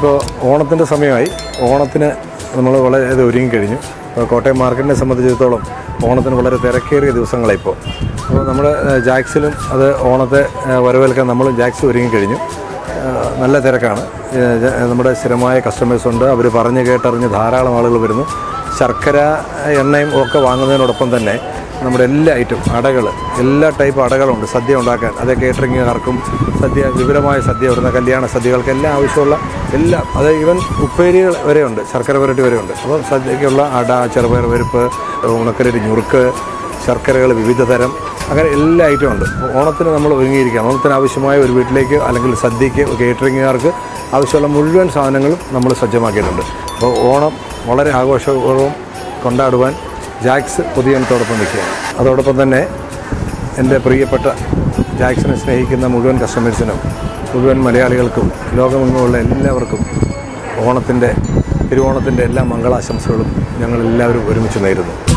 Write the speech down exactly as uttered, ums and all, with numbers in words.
ഇപ്പോൾ ഓണത്തിൻ്റെ സമയമായി. ഓണത്തിന് നമ്മൾ വളരെ ഒരുങ്ങി കഴിഞ്ഞു. അപ്പോൾ കോട്ടയം മാർക്കറ്റിനെ സംബന്ധിച്ചിടത്തോളം ഓണത്തിന് വളരെ തിരക്കേറിയ ദിവസങ്ങളാണ് ഇപ്പോൾ. അപ്പോൾ നമ്മുടെ ജാക്സിലും അത് ഓണത്തെ വരവേൽക്കാൻ നമ്മൾ ജാക്സ് ഒരുങ്ങി കഴിഞ്ഞു. നല്ല തിരക്കാണ്. നമ്മുടെ സ്ഥിരമായ കസ്റ്റമേഴ്സുണ്ട്. അവർ പറഞ്ഞ് കേട്ടറിഞ്ഞ് ധാരാളം ആളുകൾ വരുന്നു. ശർക്കര എണ്ണയും ഒക്കെ വാങ്ങുന്നതിനോടൊപ്പം തന്നെ നമ്മുടെ എല്ലാ ഐറ്റം അടകൾ, എല്ലാ ടൈപ്പ് അടകളുണ്ട് സദ്യ ഉണ്ടാക്കാൻ. അത് കേറ്ററിംഗുകാർക്കും സദ്യ, വിപുലമായ സദ്യ വരുന്ന കല്യാണ സദ്യകൾക്ക് എല്ലാം ആവശ്യമുള്ള എല്ലാം, അത് ഈവൻ ഉപ്പേരികൾ വരെയുണ്ട്, ശർക്കര പുരട്ടി വരെയുണ്ട്. അപ്പോൾ സദ്യക്കുള്ള അട, ചെറുപയർ പരിപ്പ്, ഉണക്കലരി, ഞുറുക്ക്, ശർക്കരകൾ വിവിധ തരം, അങ്ങനെ എല്ലാ ഐറ്റവും ഉണ്ട്. ഓണത്തിന് നമ്മൾ ഒരുങ്ങിയിരിക്കുകയാണ്. ഓണത്തിന് ആവശ്യമായ ഒരു വീട്ടിലേക്ക് അല്ലെങ്കിൽ സദ്യയ്ക്ക് കേറ്ററിംഗുകാർക്ക് ആവശ്യമുള്ള മുഴുവൻ സാധനങ്ങളും നമ്മൾ സജ്ജമാക്കിയിട്ടുണ്ട്. അപ്പോൾ ഓണം വളരെ ആഘോഷപൂർവ്വം കൊണ്ടാടുവാൻ ജാക്സ് പൊതുജനത്തോടൊപ്പം നിൽക്കുകയാണ്. അതോടൊപ്പം തന്നെ എൻ്റെ പ്രിയപ്പെട്ട ജാക്സിനെ സ്നേഹിക്കുന്ന മുഴുവൻ കസ്റ്റമേഴ്സിനും മുഴുവൻ മലയാളികൾക്കും ലോകമെങ്ങുമുള്ള എല്ലാവർക്കും ഓണത്തിൻ്റെ തിരുവോണത്തിൻ്റെ എല്ലാ മംഗളാശംസകളും ഞങ്ങളെല്ലാവരും ഒരുമിച്ച് നേരുന്നു.